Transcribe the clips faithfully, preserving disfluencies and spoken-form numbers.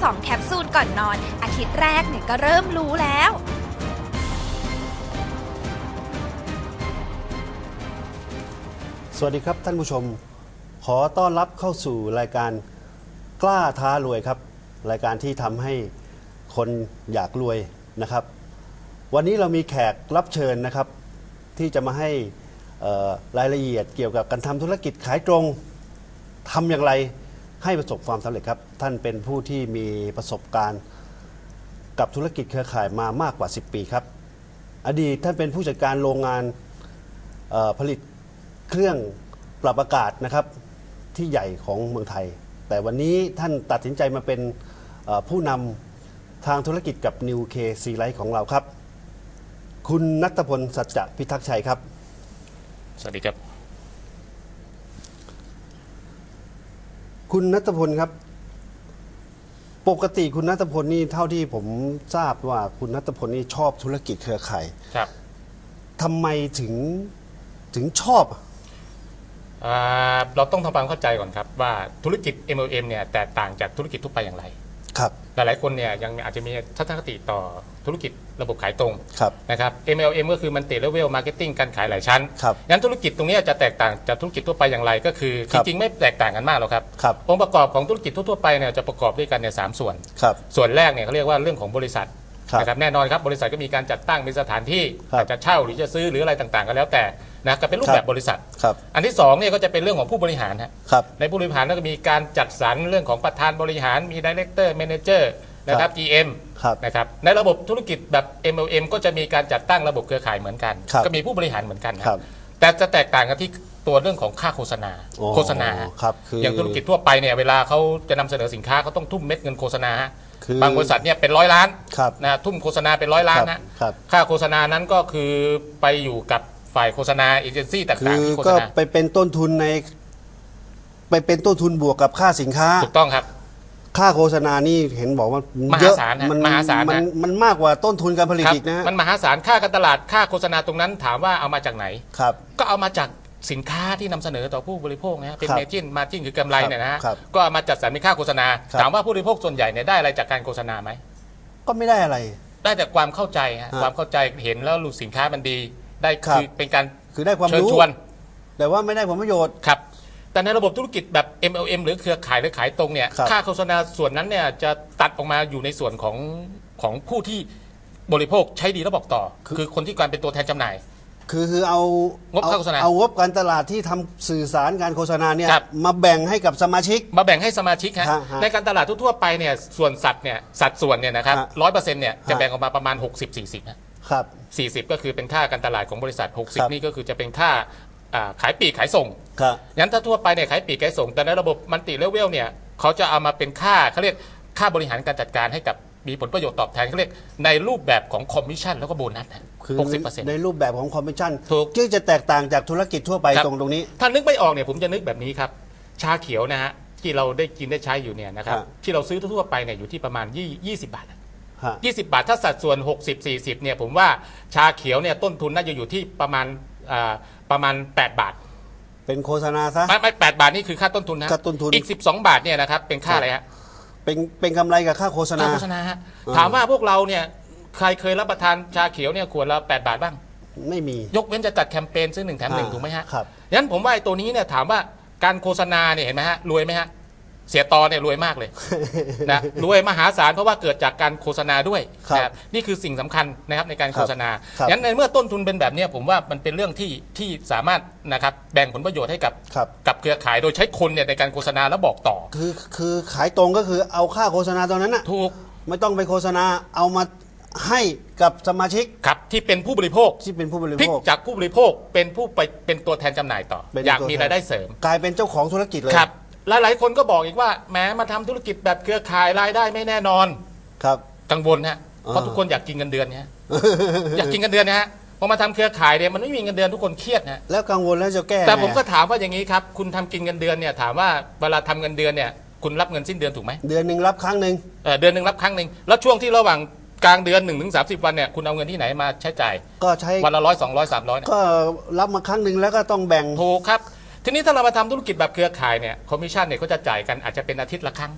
สองแคปซูลก่อนนอนอาทิตย์แรกเนี่ยก็เริ่มรู้แล้วสวัสดีครับท่านผู้ชมขอต้อนรับเข้าสู่รายการกล้าท้ารวยครับรายการที่ทำให้คนอยากรวยนะครับวันนี้เรามีแขกรับเชิญนะครับที่จะมาให้รายละเอียดเกี่ยวกับการทำธุรกิจขายตรงทำอย่างไรให้ประสบความสำเร็จครับท่านเป็นผู้ที่มีประสบการณ์กับธุรกิจเครือข่ายมามากกว่าสิบปีครับอดีตท่านเป็นผู้จัดการโรงงานผลิตเครื่องปรับอากาศนะครับที่ใหญ่ของเมืองไทยแต่วันนี้ท่านตัดสินใจมาเป็นผู้นำทางธุรกิจกับ New K Sea Light ของเราครับคุณณัฐพลสัจจะพิทักษ์ชัยครับสวัสดีครับคุณณัฐพลครับปกติคุณณัฐพลนี่เท่าที่ผมทราบว่าคุณณัฐพลนี่ชอบธุรกิจเครือข่ายครับทำไมถึงถึงชอบเราต้องทำความเข้าใจก่อนครับว่าธุรกิจ เอ็ม แอล เอ็ม เนี่ยแตกต่างจากธุรกิจทั่วไปอย่างไรครับหลายๆคนเนี่ยยังอาจจะมีทัศนคติต่อธุรกิจระบบขายตรงครับนะครับ เอ็ม แอล เอ็ม ก็คือมันติเลเวลมาร์เก็ตติ้งการขายหลายชั้นครับงั้นธุรกิจตรงนี้จะแตกต่างจากธุรกิจทั่วไปอย่างไรก็คือจริงๆไม่แตกต่างกันมากหรอกครับครับองค์ประกอบของธุรกิจทั่วๆไปเนี่ยจะประกอบด้วยกันในสามส่วนครับส่วนแรกเนี่ยเขาเรียกว่าเรื่องของบริษัทนะครับแน่นอนครับบริษัทก็มีการจัดตั้งมีสถานที่อาจจะเช่าหรือจะซื้อหรืออะไรต่างๆก็แล้วแต่นะก็เป็นรูปแบบบริษัทอันที่สองเนี่ยก็จะเป็นเรื่องของผู้บริหารครับในผู้บริหารก็มีการจัดสรรเรื่องของประธานบริหารมีดีเรคเตอร์แมเนเจอร์นะครับ จี เอ็ม นะครับในระบบธุรกิจแบบ เอ็ม แอล เอ็ม ก็จะมีการจัดตั้งระบบเครือข่ายเหมือนกันก็มีผู้บริหารเหมือนกันครับแต่จะแตกต่างกันที่ตัวเรื่องของค่าโฆษณาโฆษณาอย่างธุรกิจทั่วไปเนี่ยเวลาเขาจะนำเสนอสินค้าเขาต้องทุ่มเม็ดเงินโฆษณาบางบริษัทเนี่ยเป็นร้อยล้านนะทุ่มโฆษณาเป็นร้อยล้านนะค่าโฆษณานั้นก็คือไปอยู่กับฝ่ายโฆษณาเอเจนซี่ต่างๆที่โฆษณาก็ไปเป็นต้นทุนในไปเป็นต้นทุนบวกกับค่าสินค้าถูกต้องครับค่าโฆษณานี่เห็นบอกว่าเยอะมันมหาศาลมันมันมากกว่าต้นทุนการผลิตอีกนะมันมหาศาลค่าการตลาดค่าโฆษณาตรงนั้นถามว่าเอามาจากไหนครับก็เอามาจากสินค้าที่นำเสนอต่อผู้บริโภคนะเป็นเมจิ้นมาจิ้นคือกำไรเนี่ยนะฮะก็เอามาจัดสรรเป็นค่าโฆษณาถามว่าผู้บริโภคส่วนใหญ่เนี่ยได้อะไรจากการโฆษณาไหมก็ไม่ได้อะไรได้แต่ความเข้าใจฮะความเข้าใจเห็นแล้วรู้สินค้ามันดีได้คือเป็นการคือได้ความรู้เชิญชวนแต่ว่าไม่ได้ผลประโยชน์ครับแต่ในระบบธุรกิจแบบ เอ็ม แอล เอ็ม หรือเครือข่ายหรือขายตรงเนี่ยค่าโฆษณาส่วนนั้นเนี่ยจะตัดออกมาอยู่ในส่วนของของผู้ที่บริโภคใช้ดีแล้วบอกต่อคือคนที่การเป็นตัวแทนจำหน่ายคือคือเอางบค่าโฆษณาเอางบการตลาดที่ทำสื่อสารการโฆษณาเนี่ยมาแบ่งให้กับสมาชิกมาแบ่งให้สมาชิกฮะในการตลาดทั่วไปเนี่ยส่วนสัดเนี่ยสัดส่วนเนี่ยนะครับร้อยเปอร์เซ็นต์เนี่ยจะแบ่งออกมาประมาณหกสิบ สี่สิบครับสี่สิบก็คือเป็นค่าการตลาดของบริษัทหกสิบนี่ก็คือจะเป็นค่าขายปลีกขายส่งงั้นถ้าทั่วไปเนี่ยขายปลีกขายส่งแต่ในระบบมัลติเลเวลเนี่ยเขาจะเอามาเป็นค่าเขาเรียกค่าบริหารการจัดการให้กับมีผลประโยชน์ตอบแทนเขาเรียกในรูปแบบของคอมมิชชั่นแล้วก็โบนัสหกสิบเปอร์เซ็นต์ในรูปแบบของคอมมิชชั่นที่จะแตกต่างจากธุรกิจทั่วไปตรงตรงนี้ถ้านึกไม่ออกเนี่ยผมจะนึกแบบนี้ครับชาเขียวนะฮะที่เราได้กินได้ใช้อยู่เนี่ยนะครับที่เราซื้อทั่วไปเนี่ยอยู่ที่ประมาณยี่สิบบาทยี่สิบบาทถ้าสัดส่วนหกสิบ สี่สิบเนี่ยผมว่าชาเขียวเนี่ยต้นทุนน่าจะอยู่ที่ประมาณประมาณแปดบาทเป็นโฆษณาซะไม่ไม่แปดบาทนี่คือค่าต้นทุนนะต้นทุนอีกสิบสองบาทเนี่ยนะครับเป็นค่าอะไรฮะเป็นเป็นกำไรกับค่าโฆษณาค่าโฆษณาฮะถามว่าพวกเราเนี่ยใครเคยรับประทานชาเขียวเนี่ยขวดละแปดบาทบ้างไม่มียกเว้นจะจัดแคมเปญซื้อหนึ่งแถมหนึ่งถูกไหมฮะครับงั้นผมว่าไอ้ตัวนี้เนี่ยถามว่าการโฆษณาเนี่ยเห็นไหมฮะรวยไหมฮะเสียตอเนี่ยรวยมากเลยนะรวยมหาศาลเพราะว่าเกิดจากการโฆษณาด้วยนะครับนี่คือสิ่งสำคัญนะครับในการโฆษณางั้นในเมื่อต้นทุนเป็นแบบนี้ผมว่ามันเป็นเรื่องที่ที่สามารถนะครับแบ่งผลประโยชน์ให้กับกับเครือข่ายโดยใช้คนเนี่ยในการโฆษณาแล้วบอกต่อคือคือขายตรงก็คือเอาค่าโฆษณาตรงนั้นนะถูกไม่ต้องไปโฆษณาเอามาให้กับสมาชิกครับที่เป็นผู้บริโภคที่เป็นผู้บริโภคจากผู้บริโภคเป็นผู้ไปเป็นตัวแทนจำหน่ายต่ออยากมีรายได้เสริมกลายเป็นเจ้าของธุรกิจเลยครับหลายๆคนก็บอกอีกว่าแม้มาทำธุรกิจแบบเครือข่ายรายได้ไม่แน่นอนครับกังวลฮะเพราะทุกคนอยากกินเงินเดือนเนี่ยอยากกินเงินเดือนนะฮะพอมาทำเครือข่ายเนี่ยมันไม่มีเงินเดือนทุกคนเครียดนะแล้วกังวลแล้วจะแก้แต่ผมก็ถามว่าอย่างนี้ครับคุณทำกินเงินเดือนเนี่ยถามว่าเวลาทำเงินเดือนเนี่ยคุณรับเงินสิ้นเดือนถูกไหมเดือนหนึ่งรับครั้งหนึ่งเดือนหนึ่งรับครั้งหนึ่งแล้วช่วงที่ระหว่างกลางเดือนหนึ่งถึงสามสิบวันเนี่ยคุณเอาเงินที่ไหนมาใช้จ่ายก็ใช้วันละร้อยสองร้อยสามร้อยก็รับมาครั้งหนึ่งแล้วก็ต้องแบ่งถูกครับทีนี้ถ้าเรามาทำธุรกิจแบบเครือข่ายเนี่ยคอมมิชชั่นเนี่ยเขาจะจ่ายกันอาจจะเป็นอาทิตย์ละครั้ง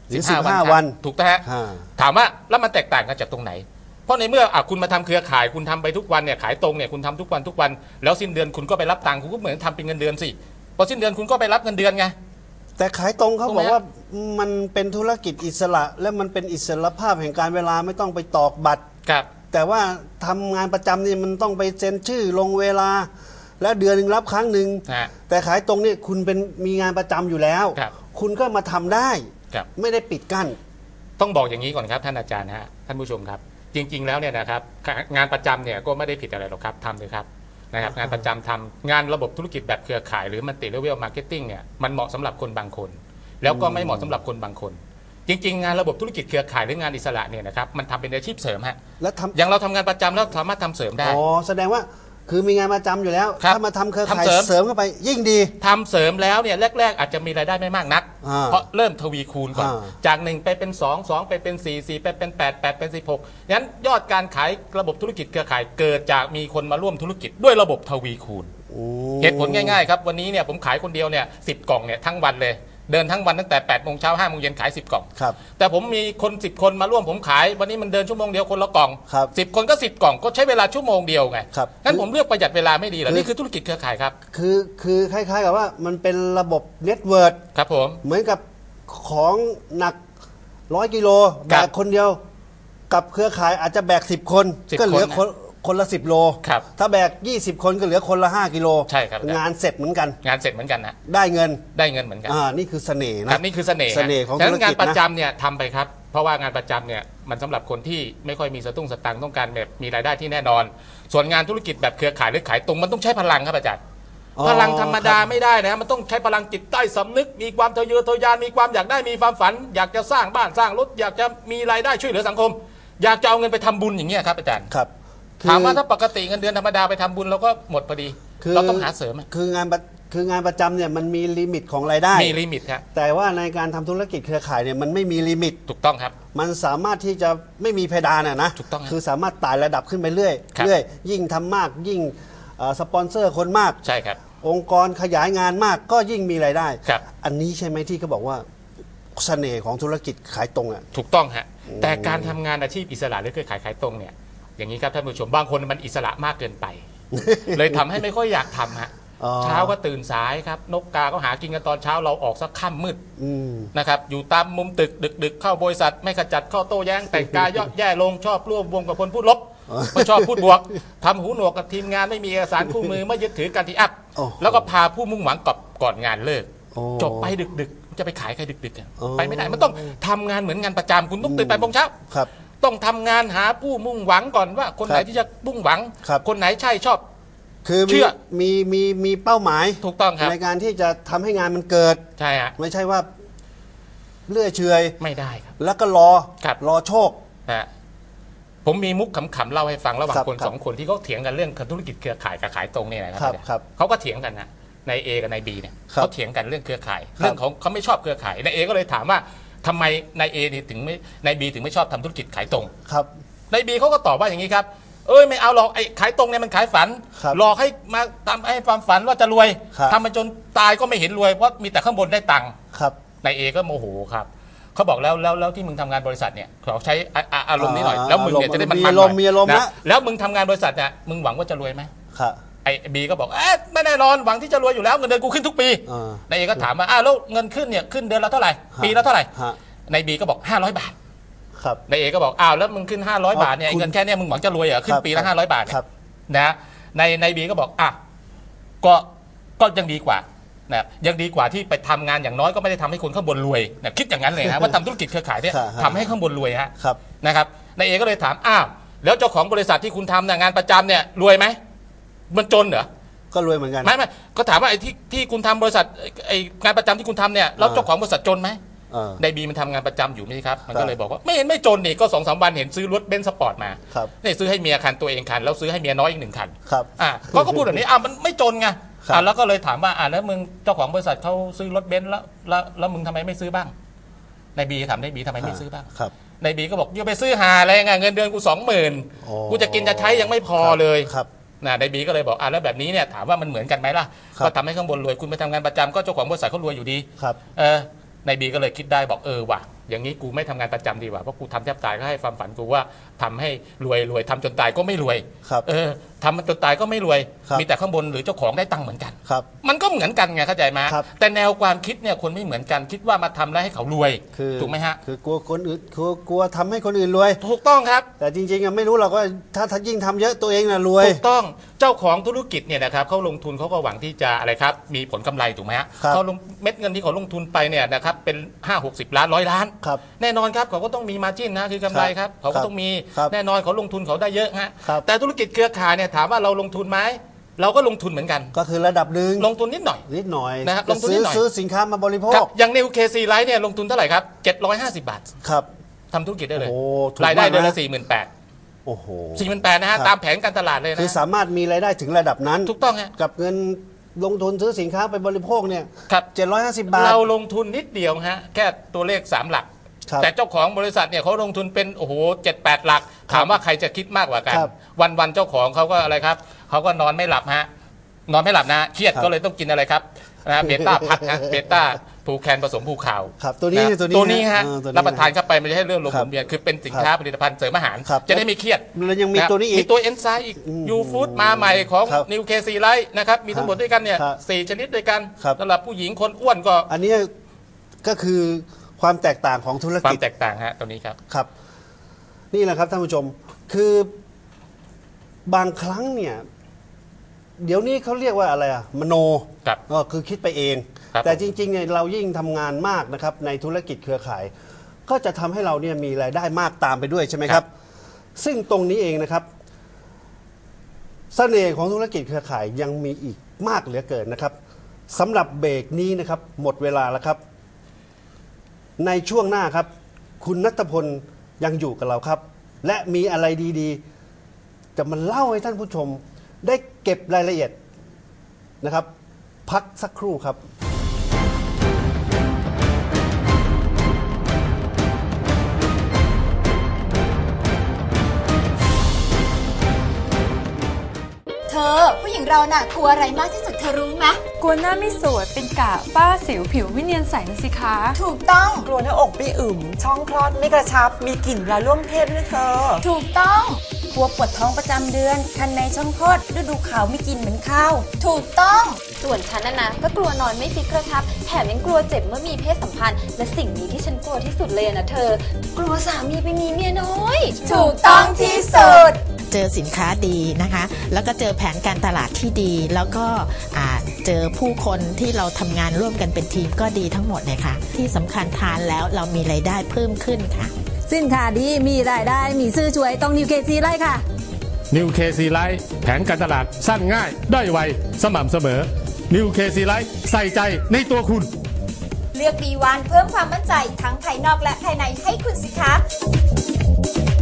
หรือสิบห้าสิบห้า วันถูกนะฮะอ่าถามว่าแล้วมันแตกต่างกันจากตรงไหน เพราะในเมื่ออ่ะคุณมาทำเครือข่ายคุณทำไปทุกวันเนี่ยขายตรงเนี่ยคุณทำทุกวันทุกวันแล้วสิ้นเดือนคุณก็ไปรับตังค์คุณก็เหมือนทำเป็นเงินเดือนสิพอสิ้นเดือนคุณก็ไปรับเงินเดือนไงแต่ขายตรงเขาถูกไหบมอกว่ามันเป็นธุรกิจอิสระ และมันเป็นอิสรภาพแห่งการเวลาไม่ต้องไปตอกบัตรครับแต่ว่าทำงานประจำนี่มันต้องไปเซ็นชื่อลงเวลา และเดือนหนึ่งรับครั้งหนึ่งฮะแต่ขายตรงนี่คุณเป็นมีงานประจำอยู่แล้วครับคุณก็มาทำได้ครับไม่ได้ปิดกั้นต้องบอกอย่างนี้ก่อนครับท่านอาจารย์ฮะท่านผู้ชมครับ จริง ๆแล้วเนี่ยนะครับงานประจำเนี่ยก็ไม่ได้ผิดอะไรหรอกครับทำเลยครับนะครับงานประจำทำงานระบบธุรกิจแบบเครือข่ายหรือมันติเลเวลมาร์เก็ตติ้งเนี่ยมันเหมาะสำหรับคนบางคน แล้วก็ไม่เหมาะสำหรับคนบางคน จริง ๆ งานระบบธุรกิจเครือข่ายหรืองานอิสระเนี่ยนะครับมันทำเป็นอาชีพเสริมฮะแล้วทำอย่างเราทำงานประจำแล้วสามารถทำเสริมได้อ๋อแสดงว่าคือมีงานประจำอยู่แล้วครับถ้ามาทำเครือข่ายทำเสริมเสริมเข้าไปยิ่งดีทำเสริมแล้วเนี่ยแรก ๆ อาจจะมีรายได้ไม่มากนักอ่าเพราะเริ่มทวีคูณก่อนอ่าจากหนึ่งไปเป็นสอง สองไปเป็นสี่ สี่ไปเป็นแปด แปดเป็นสิบหกงั้นยอดการขายระบบธุรกิจเครือข่ายเกิดจากมีคนมาร่วมธุรกิจด้วยระบบทวีคูณโอ้เหตุผลง่ายๆครับวันนี้เนี่ยผมขายคนเดียวเนี่ยสิบกล่องเนี่ยทั้งวันเลยเดินทั้งวันตั้งแต่แปดโมงเช้าห้าโมงเย็นขายสิบกล่องครับแต่ผมมีคนสิบคนมาร่วมผมขายวันนี้มันเดินชั่วโมงเดียวคนละกล่องครับสิบคนก็สิบกล่องก็ใช้เวลาชั่วโมงเดียวไงครับงั้นผมเลือกประหยัดเวลาไม่ดีเหรอคือนี่คือธุรกิจเครือข่ายครับคือคือคล้ายๆกับว่ามันเป็นระบบเน็ตเวิร์ดครับผมเหมือนกับของหนักร้อยกิโลคแบรับกคนเดียว กับเครือข่ายอาจจะแบกสิบคนสิบก็เหลือคนนะคนคนละสิบโลครับถ้าแบกยี่สิบคนก็เหลือคนละห้ากิโลใช่ครับงานเสร็จเหมือนกันงานเสร็จเหมือนกันนะได้เงินได้เงินเหมือนกันอ่านี่คือเสน่ห์คนะรับนี่คือเสน่ห์เสน่ห์ของฉะธุรนั้นงากินจประนะจำเนี่ยทำไปครับเพราะว่างานประจำเนี่ยมันสำหรับคนที่ไม่ค่อยมีสตุ้งสตังค์ต้องการแบบมีรายได้ที่แน่นอน ส่วนงานธุรกิจแบบเครือข่ายหรือขายตรงมันต้องใช้พลังครับอาจารย์อ๋อพลังธรรมดาครับไม่ได้นะมันต้องใช้พลังจิตใต้สำนึกมีความทะเยอทะยานมีความอยากได้มีความฝัน อยากจะสร้างบ้านสร้างรถอยากจะมีรายได้ช่วยเหลือสังคม อยากจะเอาเงินไปทำบุญอย่างเงี้ยครับอาจารย์ครับถามว่าคือถ้าปกติเงินเดือนธรรมดาไปทำบุญเราก็หมดพอดีคือเราต้องหาเสริมอะคืองานประคืองานประจำเนี่ยมันมีลิมิตของรายได้มีลิมิตครับแต่ว่าในการทำธุรกิจเครือข่ายเนี่ยมันไม่มีลิมิตถูกต้องครับมันสามารถที่จะไม่มีเพดานอะนะถูกต้องครับคือสามารถไต่ระดับขึ้นไปเรื่อยครับเรื่อยยิ่งทำมากยิ่งเอ่อสปอนเซอร์คนมากใช่ครับองค์กรขยายงานมากก็ยิ่งมีรายได้ครับอันนี้ใช่ไหมที่เขาบอกว่าเสน่ห์ของธุรกิจขายตรงอ่ะถูกต้องฮะแต่การทำงานอาชีพอิสระหรือเครือข่ายขายตรงเนี่ยอย่างนี้ครับท่านผู้ชมบางคนมันอิสระมากเกินไป เลยทำให้ไม่ค่อยอยากทำฮะอ๋อเช้าก็ตื่นสายครับนกกาก็หากินกันตอนเช้าเราออกสักค่ำมืดอืมนะครับอยู่ตามมุมตึกดึกดึกๆเข้าบริษัทไม่ขจัดข้อโต้แย้งแต่งกายย่อแย่ลงชอบร่วมวงกับคนพูดลบอ๋อไม่ชอบพูดบวกทำหูหนวกกับทีมงานไม่มีเอกสารคู่มือไม่ยึดถือการที่อัพโอ้โหแล้วก็พาผู้มุ่งหวังกับก่อนงานเลิกโอ้จบไปดึกดึกๆจะไปขายใครดึกดึกๆอะโอ้ไปไม่ได้มันต้องทำงานเหมือนงานประจำคุณต้องตื่นแปดโมงเช้าครับต้องทำงานหาผู้มุ่งหวังก่อนว่า คนไหนครับที่จะมุ่งหวังครับคนไหนใช่ชอบคือเชื่มีอมีมีมีเป้าหมายถูกต้องครับในการที่จะทำให้งานมันเกิดใช่ฮะไม่ใช่ว่าเลื่อยเฉอยไม่ได้ครับแล้วก็รอครับรอโชคนะฮะผมมีมุกขำๆเล่าให้ฟังระหว่างครับคนครับสองคนที่เขาเถียงกันเรื่องธุรกิจเครือข่ายกับขายตรงเนี่ยนะคครัรับบครับเขาก็เถียงกันนะในเอกับนายบีเนี่ยครับเขาเถียงกันเรื่องเครือข่ายครับเรื่องของเขาไม่ชอบเครือข่ายนายเอก็เลยถามว่าทำไมนายเอนี่ถึงไม่นายบีถึงไม่ชอบทำธุรกิจขายตรงครับนายบีเขาก็ตอบว่าอย่างนี้ครับเอ้ยไม่เอาหรอกไอ้ขายตรงเนี่ยมันขายฝันครับหลอกให้มาทำให้ความฝันว่าจะรวยครับทำมาจนตายก็ไม่เห็นรวยเพราะมีแต่ข้างบนได้ตังค์ครับนายเอก็โมโหครับเขาบอกแล้วแล้วแล้วที่มึงทำงานบริษัทเนี่ยเขาใช้อ่ะอ่ะอารมณ์นี้หน่อยอ่าแล้วมึงเนี่ยจะได้มันมีมันอาหรน่มณ์มีอารมณ์นะละแล้วมึงทำงานบริษัทเนี่ยมึงหวังว่าจะรวยไหมครับไอ้บีก็บอกเอ๊ะไม่แน่นอนหวังที่จะรวยอยู่แล้วเงินเดือนกูขึ้นทุกปีอ่านายเอก็ถามว่าอ้าวแล้วเงินขึ้นเนี่ยขึ้นเดือนละเท่าไหร่ปีละเท่าไหร่ฮะนายบีก็บอกห้าร้อยบาทครับนายเอก็บอกอ้าวแล้วมึงขึ้นห้าร้อยบาทเนี่ยคุณเงินแค่เนี้ยมึงหวังจะรวยเหรอขึ้นปีละห้าร้อยบาทเนี่ยครับนะในในบีก็บอกอ่ะก็ก็ยังดีกว่านะยังดีกว่าที่ไปทำงานอย่างน้อยก็ไม่ได้ทำให้คนข้างบนรวยนะคิดอย่างนั้นเลยนะว่าทำธุรกิจเครือข่ายเนี่ยครับทำให้ข้างบนรวยฮะครับนะครับนายเอก็เลยถามอ้าวแล้วเจ้าของบริษัทที่คุณทำเนี่ยงานประจำเนี่ยรวยไหมมันจนเหรอก็รวยเหมือนกันไม่ไม่ก็ถามว่าไอ้ที่ที่คุณทำบริษัทไอ้งานประจำที่คุณทำเนี่ยแล้วเจ้าของบริษัทจนไหมเออในบีมันทำงานประจำอยู่ไหมครับมันครัก็บเลยบอกว่าไม่เห็นไม่จนนี่ก็สองสามวันเห็นซื้อรถเบนซ์สปอร์ตมาครับนี่ซื้อให้เมียคันตัวเองคันแล้วซื้อให้เมียน้อยอีกหนึ่งคันครับอ่ะเขาก็พูดแบบนี้อ่ะมันไม่จนไงครับอ่ะแล้วก็เลยถามว่าอ่ะแล้วมึงเจ้าของบริษัทเขาซื้อรถเบนซ์แล้วแล้วแล้วมึงทำไมไม่ซื้อบ้างนายบีถามนายบีทำไมไม่ซื้อบ้างครับนายบีก็บอกอย่าไปซื้อหาอะไรไงเงินเดือนกูสองหมื่นอ๋อกูจะกินจะใช้ยังไม่พอเลยครับนะนายบีก็เลยบอกอ่ะแล้วแบบนี้เนี่ยถามว่ามันเหมือนกันไหมล่ะครับก็ทำให้ข้างบนรวยคุณไปทำงานประจำก็เจ้าของบริษัทเขารวยอยู่ดีครับเออนายบีก็เลยคิดได้บอกเออว่ะอย่างนี้กูไม่ทำงานประจำดีกว่าเพราะกูทำแทบตายก็ให้ความฝันกูว่าทำให้รวยรวยทำจนตายก็ไม่รวยเออทำมันจนตายก็ไม่รวยมีแต่ข้างบนหรือเจ้าของได้ตังค์เหมือนกันมันก็เหมือนกันไงเข้าใจไหมแต่แนวความคิดเนี่ยคนไม่เหมือนกันคิดว่ามาทำแล้วให้เขารวยถูกไหมฮะคือกลัวคนอื่นคือกลัวทำให้คนอื่นรวยถูกต้องครับแต่จริงๆไม่รู้เราก็ถ้ายิ่งทำเยอะตัวเองน่ะรวยถูกต้องเจ้าของธุรกิจเนี่ยนะครับเขาลงทุนเขาก็หวังที่จะอะไรครับมีผลกำไรถูกไหมฮะเขาลงเม็ดเงินที่เขาลงทุนไปเนี่ยนะครับเป็นห้าหกสิบล้านร้อยล้านแน่นอนครับเขาก็ต้องมีมาร์จิ้นนะคือกำไรครับเขาก็ต้องมีแน่นอนเขาลงทุนเขาได้เยอะฮะแต่ธุรกิจเครือข่ายเนี่ยถามว่าเราลงทุนไหมเราก็ลงทุนเหมือนกันก็คือระดับหนึ่งลงทุนนิดหน่อยนิดหน่อยนะครับลงทุนนิดหน่อยซื้อสินค้ามาบริโภคอย่างนิวเคซีไลท์เนี่ยลงทุนเท่าไหร่ครับเจ็ดร้อยห้าสิบบาทครับทำธุรกิจได้เลยรายได้เดือนละสี่หมื่นแปดโอ้โหสี่หมื่นแปดนะฮะตามแผนการตลาดเลยนะคือสามารถมีรายได้ถึงระดับนั้นถูกต้องฮะกับเงินลงทุนซื้อสินค้าไปบริโภคเนี่ยเจ็ดร้อยห้าสิบบาทเราลงทุนนิดเดียวฮะแค่ตัวเลขสามหลักแต่เจ้าของบริษัทเนี่ยเขาลงทุนเป็นโอ้โหเจ็ดแปดหลักถามว่าใครจะคิดมากกว่ากันวันวันเจ้าของเขาก็อะไรครับเขาก็นอนไม่หลับฮะนอนไม่หลับนะเครียดก็เลยต้องกินอะไรครับนะเบต้าพัดนะเบต้าผูแคนผสมผูขาวครับตัวนี้ตัวนี้ตัวนี้ฮะรับประทานเข้าไปไม่ใช่เรื่องลมหมุนเวียนคือเป็นสินค้าผลิตภัณฑ์เสริมอาหารจะได้ไม่เครียดแล้วยังมีตัวนี้อีกมีตัวเอนไซม์อีกยูฟู้ดมาใหม่ของนิวเคซีไลท์นะครับมีทั้งหมดด้วยกันเนี่ยสี่ชนิดด้วยกันสำหรับผู้หญิงคนอ้วนก็อันนี้ก็คือความแตกต่างของธุรกิจความแตกต่างฮะตัวนี้ครับครับนี่แหละครับท่านผู้ชมคือบางครั้งเนี่ยเดี๋ยวนี้เขาเรียกว่าอะไรอะมโนก็คือคิดไปเองแต่จริงๆเนี่ยเรายิ่งทำงานมากนะครับในธุรกิจเครือข่ายก็จะทำให้เราเนี่ยมีรายได้มากตามไปด้วยใช่ไหมครับซึ่งตรงนี้เองนะครับเสน่ห์ของธุรกิจเครือข่ายยังมีอีกมากเหลือเกินนะครับสำหรับเบรกนี้นะครับหมดเวลาแล้วครับในช่วงหน้าครับคุณณัฐพลยังอยู่กับเราครับและมีอะไรดีๆจะมาเล่าให้ท่านผู้ชมได้เก็บรายละเอียดนะครับพักสักครู่ครับเธอผู้หญิงเราน่ะกลัวอะไรมากที่สุดเธอรู้ไหมกลัวหน้าไม่สวยเป็นกะป้าสิวผิวไม่เนียนใสนะสิคะถูกต้องกลัวหน้าอกไม่อึมช่องคลอดไม่กระชับมีกลิ่นเวลาร่วมเพศด้วยเธอถูกต้องกลัวปวดท้องประจำเดือนคันในช่องคลอดฤดูขาวไม่กินเหมือนข้าวถูกต้องส่วนฉันน่ะนะก็กลัวนอนไม่ฟิกกระชับแถมยังกลัวเจ็บเมื่อมีเพศสัมพันธ์และสิ่งนี้ที่ฉันกลัวที่สุดเลยนะเธอกลัวสามีไปมีเมียน้อยถูกต้องที่สุดเจอสินค้าดีนะคะแล้วก็เจอแผนการตลาดที่ดีแล้วก็เจอผู้คนที่เราทำงานร่วมกันเป็นทีมก็ดีทั้งหมดเลยค่ะที่สำคัญทานแล้วเรามีรายได้เพิ่มขึ้นค่ะสินค้าดีมีรายได้มีซื้อช่วยต้องนิวเคซีไลท์ค่ะนิวเคซีไลท์แผนการตลาดสั้นง่ายได้ไวสม่ำเสมอนิวเคซีไลท์ใส่ใจในตัวคุณเลือก บี วัน เพิ่มความมั่นใจทั้งภายนอกและภายในให้คุณสิคะ